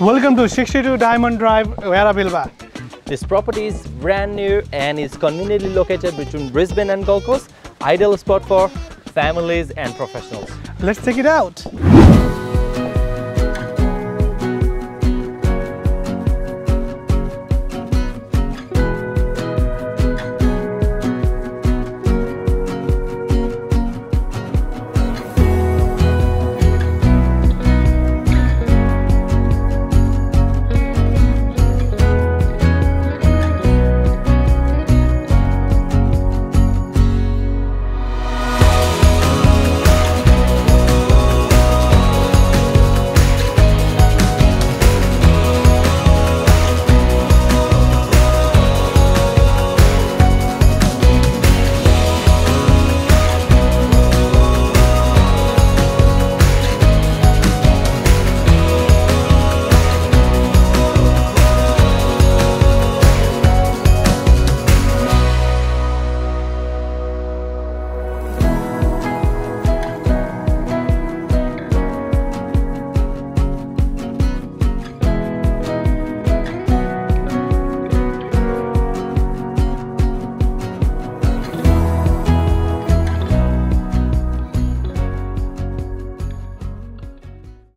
Welcome to 62 Diamond Drive, Yarrabilba. This property is brand new and is conveniently located between Brisbane and Gold Coast. Ideal spot for families and professionals. Let's check it out.